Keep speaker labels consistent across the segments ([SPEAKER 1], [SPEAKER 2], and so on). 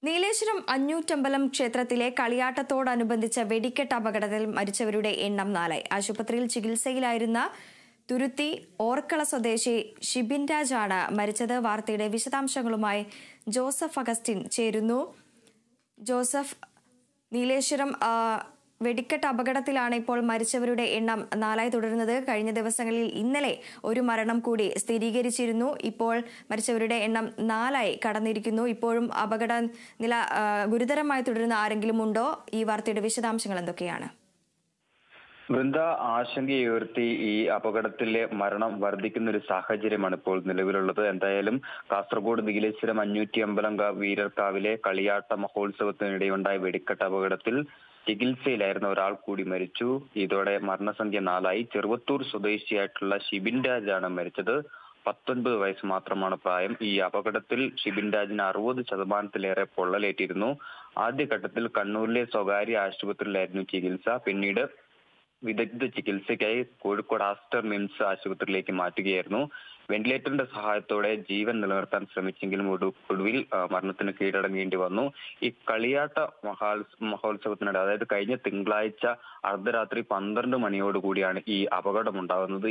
[SPEAKER 1] നീലേശ്വരം അഞ്ഞൂറ്റമ്പലം ക്ഷേത്രത്തിലെ കളിയാട്ടത്തോടനുബന്ധിച്ച വെടിക്കെട്ട് അപകടത്തിൽ മരിച്ചവരുടെ എണ്ണം 4. ആശുപത്രിയിൽ ചികിത്സയിലായിരുന്ന തുരുത്തി ഓർക്കള സ്വദേശി ഷിബിൻ രാജാണ് മരിച്ചത്. വാർത്തയുടെ വിശദാംശങ്ങളുമായി ജോസഫ് അഗസ്റ്റിൻ ചേരുന്നു. ജോസഫ്, നീലേശ്വരം വെടിക്കെട്ട് അപകടത്തിലാണ് ഇപ്പോൾ മരിച്ചവരുടെ എണ്ണം 4 തുടരുന്നത്. കഴിഞ്ഞ ദിവസങ്ങളിൽ ഇന്നലെ ഒരു മരണം കൂടി സ്ഥിരീകരിച്ചിരുന്നു. ഇപ്പോൾ മരിച്ചവരുടെ എണ്ണം 4 കടന്നിരിക്കുന്നു. ഇപ്പോഴും അപകട നില ഗുരുതരമായി തുടരുന്ന ആരെങ്കിലും ഉണ്ടോ? ഈ വാർത്തയുടെ വിശദാംശങ്ങൾ എന്തൊക്കെയാണ്?
[SPEAKER 2] വൃന്ദ, ആശങ്കയുയർത്തി ഈ അപകടത്തിലെ മരണം വർദ്ധിക്കുന്ന ഒരു സാഹചര്യമാണ് ഇപ്പോൾ നിലവിലുള്ളത്. എന്തായാലും കാസർഗോഡ് നീലേശ്വരം 550 വീരർക്കാവിലെ കളിയാട്ട മഹോത്സവത്തിനിടെയുണ്ടായ വെടിക്കെട്ട് അപകടത്തിൽ ചികിത്സയിലായിരുന്ന ഒരാൾ കൂടി മരിച്ചു. ഇതോടെ മരണസംഖ്യ 4. ചെറുവത്തൂർ സ്വദേശിയായിട്ടുള്ള ഷിബിൻ രാജാണ് മരിച്ചത്. 19 വയസ്സ് മാത്രമാണ് പ്രായം. ഈ അപകടത്തിൽ ഷിബിൻ രാജിന് 60% പൊള്ളലേറ്റിരുന്നു. ആദ്യഘട്ടത്തിൽ കണ്ണൂരിലെ സ്വകാര്യ ആശുപത്രിയിലായിരുന്നു ചികിത്സ. പിന്നീട് വിദഗ്ധ ചികിത്സയ്ക്കായി കോഴിക്കോട് ആസ്റ്റർ മിംസ് ആശുപത്രിയിലേക്ക് മാറ്റുകയായിരുന്നു. വെന്റിലേറ്ററിന്റെ സഹായത്തോടെ ജീവൻ നിലനിർത്താൻ ശ്രമിച്ചെങ്കിലും ഒടുവിൽ മരണത്തിന് കീഴടങ്ങേണ്ടി വന്നു. ഈ കളിയാട്ട മഹോത്സവത്തിനിടെ, അതായത് കഴിഞ്ഞ തിങ്കളാഴ്ച അർദ്ധരാത്രി 12 മണിയോടുകൂടിയാണ് ഈ അപകടം ഉണ്ടാകുന്നത്.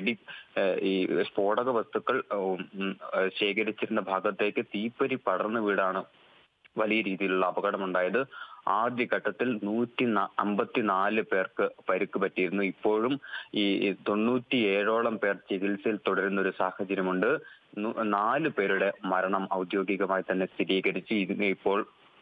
[SPEAKER 2] ഈ സ്ഫോടക വസ്തുക്കൾ ശേഖരിച്ചിരുന്ന ഭാഗത്തേക്ക് തീപ്പൊരി പടർന്നു വീടാണ് വലിയ രീതിയിലുള്ള അപകടമുണ്ടായത്. ആദ്യഘട്ടത്തിൽ 154 പേർക്ക് പരിക്ക് പറ്റിയിരുന്നു. ഇപ്പോഴും ഈ 97ഓളം പേർ ചികിത്സയിൽ തുടരുന്ന ഒരു സാഹചര്യമുണ്ട്. 4 പേരുടെ മരണം ഔദ്യോഗികമായി തന്നെ സ്ഥിരീകരിച്ച് ഇപ്പോൾ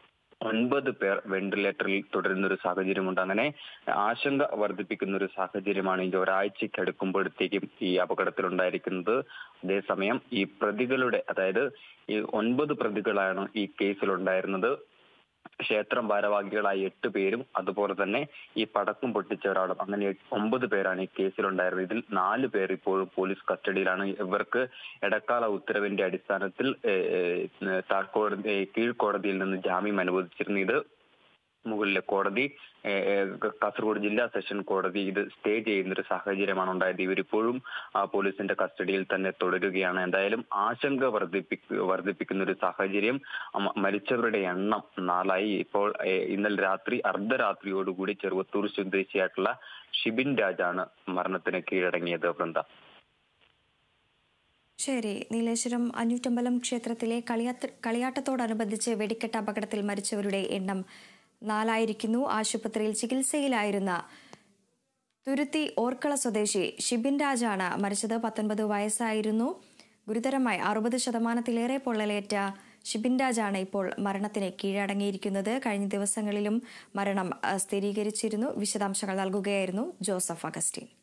[SPEAKER 2] 9 പേർ വെന്റിലേറ്ററിൽ തുടരുന്ന ഒരു സാഹചര്യമുണ്ട്. അങ്ങനെ ആശങ്ക വർദ്ധിപ്പിക്കുന്ന ഒരു സാഹചര്യമാണ് ഈ ഒരാഴ്ചയ്ക്ക് അടുക്കുമ്പോഴത്തേക്കും ഈ അപകടത്തിലുണ്ടായിരിക്കുന്നത്. അതേസമയം ഈ പ്രതികളുടെ, അതായത് ഈ 9 പ്രതികളാണ് ഈ കേസിലുണ്ടായിരുന്നത്. ക്ഷേത്രം ഭാരവാഹികളായ 8 പേരും അതുപോലെ തന്നെ ഈ പടക്കം പൊട്ടിച്ച ഒരാളും, അങ്ങനെ 9 പേരാണ് ഈ കേസിലുണ്ടായിരുന്നത്. ഇതിൽ 4 പേർ ഇപ്പോഴും പോലീസ് കസ്റ്റഡിയിലാണ്. ഇവർക്ക് ഇടക്കാല ഉത്തരവിന്റെ അടിസ്ഥാനത്തിൽ കീഴ്ക്കോടതിയിൽ നിന്ന് ജാമ്യം അനുവദിച്ചിരുന്നു. ഇത് മുകളിലെ കോടതി, കാസർഗോഡ് ജില്ലാ സെഷൻ കോടതി ഇത് സ്റ്റേ ചെയ്യുന്നൊരു സാഹചര്യമാണ് ഉണ്ടായത്. ഇവരിപ്പോഴും പോലീസിന്റെ കസ്റ്റഡിയിൽ തന്നെ തുടരുകയാണ്. എന്തായാലും ആശങ്ക വർദ്ധിപ്പിക്കുന്ന ഒരു സാഹചര്യം. മരിച്ചവരുടെ എണ്ണം 4. ഇപ്പോൾ ഇന്നലെ രാത്രി അർദ്ധരാത്രിയോടുകൂടി ചെറുവത്തൂർ സ്വദേശിയായിട്ടുള്ള ഷിബിൻ രാജാണ് മരണത്തിന് കീഴടങ്ങിയത്. വൃന്ദ.
[SPEAKER 1] ശരി, നീലേശ്വരം അഞ്ഞൂറ്റമ്പലം ക്ഷേത്രത്തിലെ കളിയാട്ടത്തോടനുബന്ധിച്ച് വെടിക്കെട്ട് അപകടത്തിൽ മരിച്ചവരുടെ എണ്ണം 4. ആശുപത്രിയിൽ ചികിത്സയിലായിരുന്ന തുരുത്തി ഓർക്കള സ്വദേശി ഷിബിൻ രാജാണ് മരിച്ചത്. 19 വയസ്സായിരുന്നു. ഗുരുതരമായി 60%-ലേറെ പൊള്ളലേറ്റ ഷിബിൻ രാജാണ് ഇപ്പോൾ മരണത്തിന് കീഴടങ്ങിയിരിക്കുന്നത്. കഴിഞ്ഞ ദിവസങ്ങളിലും മരണം സ്ഥിരീകരിച്ചിരുന്നു. വിശദാംശങ്ങൾ നൽകുകയായിരുന്നു ജോസഫ് അഗസ്റ്റിൻ.